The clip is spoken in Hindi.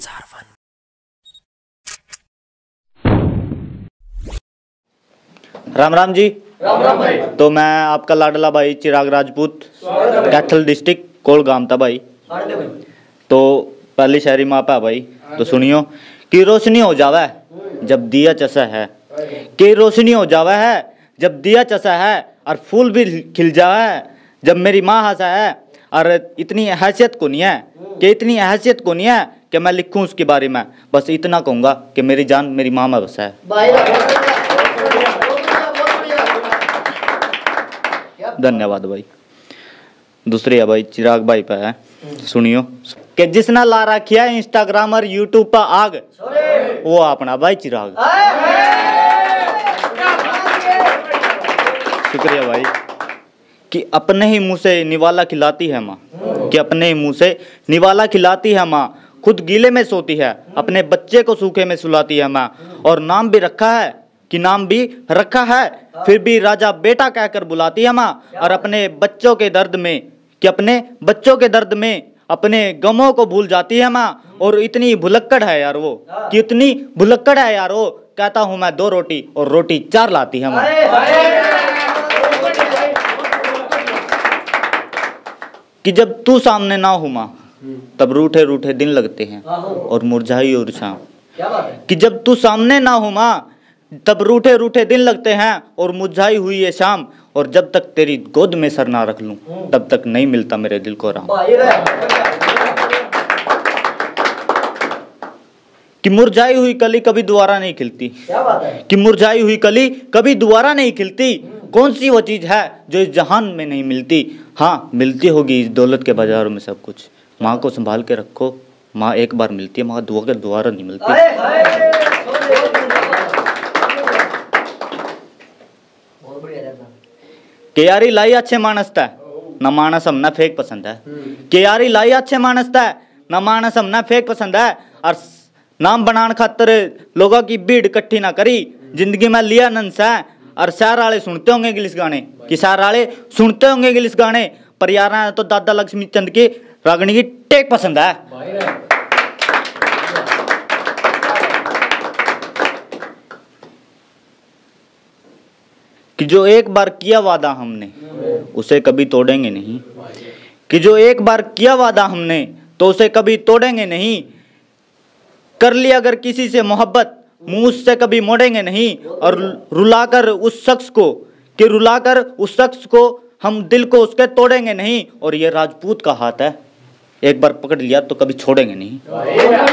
राम राम जी। राम राम भाई। तो मैं आपका लाडला भाई चिराग राजपूत, कैथल डिस्ट्रिक्ट कोलगाम था भाई। तो पहली शायरी माँ पा भाई, तो सुनियो कि रोशनी हो जावे जब दिया चसा है, कि रोशनी हो जावे है जब दिया चसा है, और फूल भी खिल जावे जब मेरी माँ हंसा है। और इतनी हैसियत को नहीं है कि इतनी हैसियत को नहीं है कि मैं लिखूं उसके बारे में, बस इतना कहूँगा कि मेरी जान मेरी माँ में बसा है। धन्यवाद भाई। दूसरी है भाई चिराग भाई पे है, सुनियो कि जिसने ला रखी है इंस्टाग्राम और यूट्यूब पर आग, वो अपना भाई चिराग। शुक्रिया भाई। कि अपने ही मुंह से निवाला खिलाती है माँ, कि अपने ही मुंह से निवाला खिलाती है माँ, खुद गीले में सोती है, अपने बच्चे को सूखे में सुलाती है माँ। और नाम भी रखा है, कि नाम भी रखा है, फिर भी राजा बेटा कहकर बुलाती है माँ। और अपने बच्चों के दर्द में, कि अपने बच्चों के दर्द में अपने गमों को भूल जाती है माँ। और इतनी भुलक्कड़ है यार वो, कि इतनी भुलक्कड़ है यार वो, कहता हूँ मैं 2 रोटी और रोटी 4 लाती है माँ। कि जब तू सामने ना हो माँ, तब रूठे रूठे दिन लगते हैं और मुरझाई और शाम। कि जब तू सामने ना हो माँ, तब रूठे रूठे दिन लगते हैं और मुरझाई हुई ये शाम। और जब तक तेरी गोद में सर ना रख लूं, तब तक नहीं मिलता मेरे दिल को आराम। कि मुरझाई हुई कली कभी दोबारा नहीं खिलती, कि मुरझाई हुई कली कभी दोबारा नहीं खिलती। कौन सी वो चीज है जो इस जहान में नहीं मिलती? हाँ, मिलती होगी इस दौलत के बाजारों में सब कुछ। माँ को संभाल के रखो, माँ एक बार मिलती है, माँ दोबारा नहीं मिलती। के यारी लाई अच्छे मानस था, न मानस हमना फेक पसंद है। के यारी लाई अच्छे मानस था, न मानस हमना फेक पसंद है। और नाम बनान खातर लोगों की भीड़ इकट्ठी ना करी, जिंदगी में लिया नंस है। और शहर वाले सुनते होंगे इंग्लिश गाने, कि शहर वाले सुनते होंगे इंग्लिश गाने, पर यार तो दादा लक्ष्मी चंद की रागनी की टेक पसंद है। कि जो एक बार किया वादा हमने, उसे कभी तोड़ेंगे नहीं। कि जो एक बार किया वादा हमने, तो उसे कभी तोड़ेंगे नहीं। कर लिया अगर किसी से मोहब्बत, मुंह उससे कभी मोड़ेंगे नहीं। और रुलाकर उस शख्स को, कि रुलाकर उस शख्स को हम दिल को उसके तोड़ेंगे नहीं। और ये राजपूत का हाथ है, एक बार पकड़ लिया तो कभी छोड़ेंगे नहीं।